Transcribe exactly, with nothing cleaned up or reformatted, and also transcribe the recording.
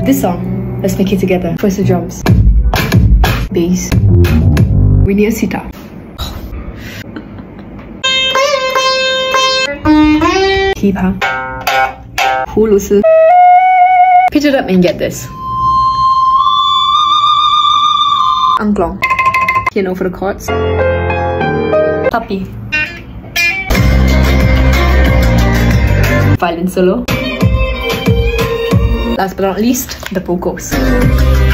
This song, let's make it together. First the drums, bass, we need a sitar. Keeper, Hulusu. Pitch it up and get this. Angklong, piano for the chords. Puppy, violin solo. Last but not least, the vocals.